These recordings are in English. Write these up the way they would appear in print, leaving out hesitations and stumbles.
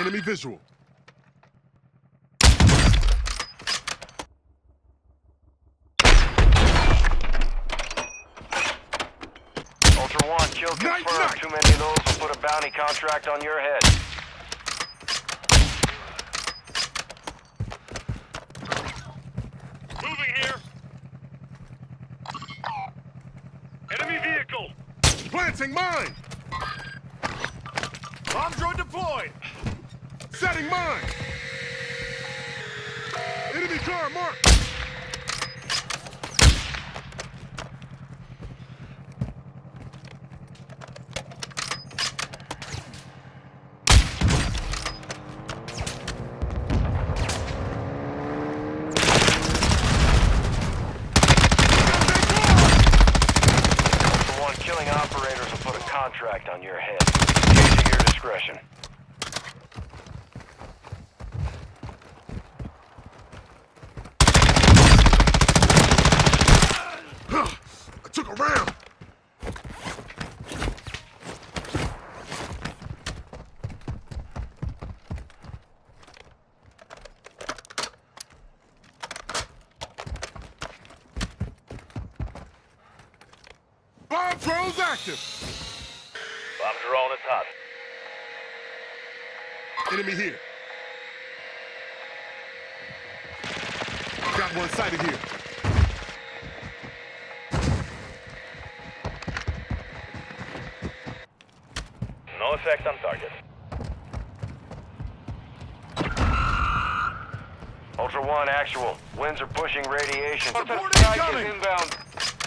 Enemy visual. Ultra One, kill confirmed. Night. Too many of those will put a bounty contract on your head. Moving here. Enemy vehicle. Planting mine. Bomb drone deployed. Setting mine. Enemy car marked. Killing operators will put a contract on your head. Use at your discretion. I took a round. Bomb drone's active. Bomb drone is hot. Enemy here. Got one sighted here. No effect on target. Ultra One, actual. Winds are pushing radiation. Support Strike is incoming. inbound.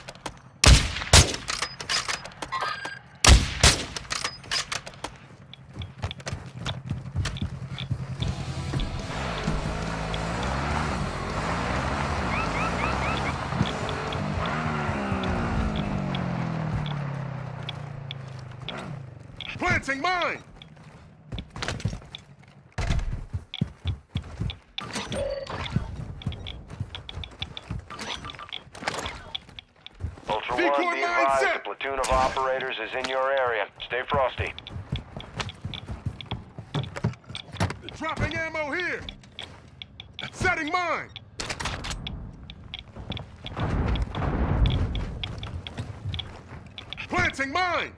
Planting mine. Ultra Decoy One, be mine advised, set. a platoon of operators is in your area. Stay frosty. Dropping ammo here. Setting mine. Planting mine.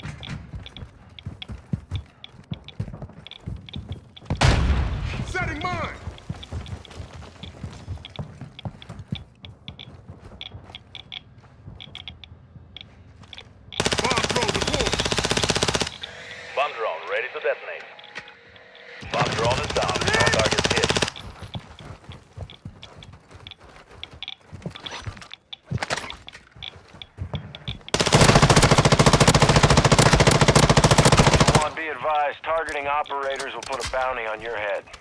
Setting mine. Bomb drone deployed. Bomb drone ready to detonate. Bomb drone is down. No target hit. Ultra One, be advised, targeting operators will put a bounty on your head.